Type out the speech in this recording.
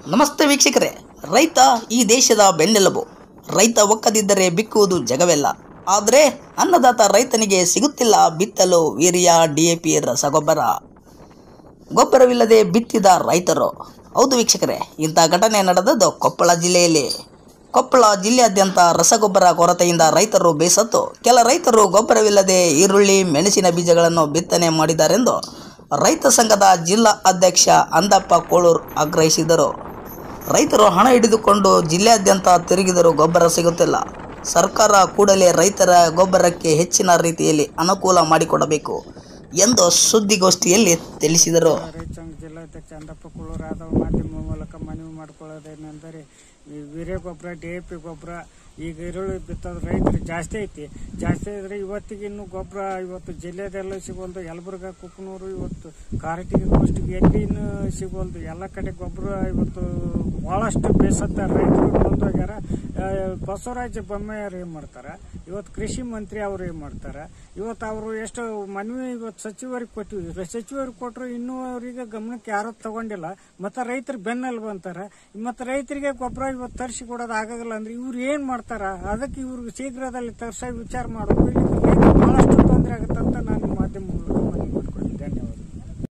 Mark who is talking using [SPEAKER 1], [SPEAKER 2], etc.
[SPEAKER 1] ನಮಸ್ತೆ ವೀಕ್ಷಕರೇ, ರೈತ ಈ ದೇಶದ ಬೆನ್ನೆಲುಬು. ರೈತ ಒಕ್ಕದಿದ್ದರೆ ಬಿಕ್ಕುವುದು ಜಗವೆಲ್ಲ. ಆದರೆ ಅನ್ನದಾತ ರೈತನಿಗೆ ಸಿಗುತ್ತಿಲ್ಲ ಬಿತ್ತಲು ವೀರ್ಯ, DAP, ರಸಗೊಬ್ಬರ. ಗೊಬ್ಬರವಿಲ್ಲದೆ ಬಿತ್ತಿದ ರೈತರು. ಹೌದು ವೀಕ್ಷಕರೇ, ಇಂಥ ಘಟನೆ ನಡೆದದ್ದು ಕೊಪ್ಪಳ ಜಿಲ್ಲೆಯಲ್ಲಿ. ಕೊಪ್ಪಳ ಜಿಲ್ಲೆಯಾದ್ಯಂತ ರಸಗೊಬ್ಬರ ಕೊರತೆಯಿಂದ ರೈತರು ಬೇಸತ್ತು. ಕೆಲ ರೈತರು ಗೊಬ್ಬರವಿಲ್ಲದೆ ಈರುಳ್ಳಿ, ಮೆಣಸಿನ ಬೀಜಗಳನ್ನು ಬಿತ್ತನೆ ಮಾಡಿದ್ದಾರೆಂದು ರೈತ ಸಂಘದ ಜಿಲ್ಲಾ ಅಧ್ಯಕ್ಷ ಅಂದಪ್ಪ ಕೋಳೂರ್ ಆಗ್ರಹಿಸಿದರು. ರೈತರು ಹಣ ಹಿಡಿದುಕೊಂಡು ಜಿಲ್ಲೆಯಾದ್ಯಂತ ತಿರುಗಿದರೂ ಗೊಬ್ಬರ ಸಿಗುತ್ತಿಲ್ಲ. ಸರ್ಕಾರ ಕೂಡಲೇ ರೈತರ ಗೊಬ್ಬರಕ್ಕೆ ಹೆಚ್ಚಿನ ರೀತಿಯಲ್ಲಿ ಅನುಕೂಲ ಮಾಡಿಕೊಡಬೇಕು ಎಂದು ಸುದ್ದಿಗೋಷ್ಠಿಯಲ್ಲಿ ತಿಳಿಸಿದರು.
[SPEAKER 2] ರೈತ ಸಂಘ ಜಿಲ್ಲಾಧ್ಯಕ್ಷ ಅಂದಪ್ಪ ಕೋಳೂರ್ ಆದವ ಮಾಧ್ಯಮ ಮೂಲಕ ಮನವಿ ಮಾಡಿಕೊಳ್ಳೋದೇನೆಂದರೆ, ಈ ವೀರ್ಯ ಗೊಬ್ಬರ, DAP ಗೊಬ್ಬರ ಈಗ ಈರುಳ್ಳಿ ಬಿತ್ತೋದು ರೈತರು ಜಾಸ್ತಿ ಐತಿ. ಜಾಸ್ತಿ ಇದ್ರೆ ಇವತ್ತಿಗೆ ಇನ್ನೂ ಗೊಬ್ಬರ ಇವತ್ತು ಜಿಲ್ಲೆದೆಲ್ಲ ಸಿಗೋಲ್ದು. ಯಲಬುರ್ಗ, ಕುಕ್ಕನೂರು, ಇವತ್ತು ಕಾರಟಗಿ, ಕುಷ್ಟಗಿ ಎಲ್ಲಿ ಇನ್ನೂ ಸಿಗೋಲ್ದು. ಎಲ್ಲ ಕಡೆ ಗೊಬ್ಬರ ಇವತ್ತು ಬಹಳಷ್ಟು ಬೇಸತ್ತ ರೈತರು ಮುಂದೋಗ್ಯಾರ. ಬಸವರಾಜ ಬೊಮ್ಮಾಯಿಯವ್ರು ಏನ್ ಮಾಡ್ತಾರ, ಇವತ್ತು ಕೃಷಿ ಮಂತ್ರಿ ಅವ್ರು ಏನ್ ಮಾಡ್ತಾರ, ಇವತ್ತು ಅವರು ಎಷ್ಟು ಮನವಿ ಇವತ್ತು ಸಚಿವರಿಗೆ ಕೊಟ್ಟಿವಿ. ಸಚಿವರಿಗೆ ಕೊಟ್ಟರು ಇನ್ನೂ ಅವರಿಗೆ ಗಮನಕ್ಕೆ ಯಾರು ತಗೊಂಡಿಲ್ಲ. ಮತ್ತೆ ರೈತರು ಬೆನ್ನೆಲುಬು ಅಂತಾರ. ಮತ್ತೆ ರೈತರಿಗೆ ಗೊಬ್ಬರ ಇವತ್ತು ತರಿಸಿ ಕೊಡೋದು ಆಗಲ್ಲ ಅಂದ್ರೆ ಇವ್ರು ಏನ್ ಮಾಡ್ತಾರ? ಅದಕ್ಕೆ ಇವ್ರಿಗೆ ಶೀಘ್ರದಲ್ಲಿ ತರಿಸ ವಿಚಾರ ಮಾಡೋದು. ಇಲ್ಲಿ ರೈತರು ಬಹಳಷ್ಟು ತೊಂದರೆ ಆಗುತ್ತಂತ ನಾನು ಮಾಧ್ಯಮ ಮೂಲಕ ಮನವಿ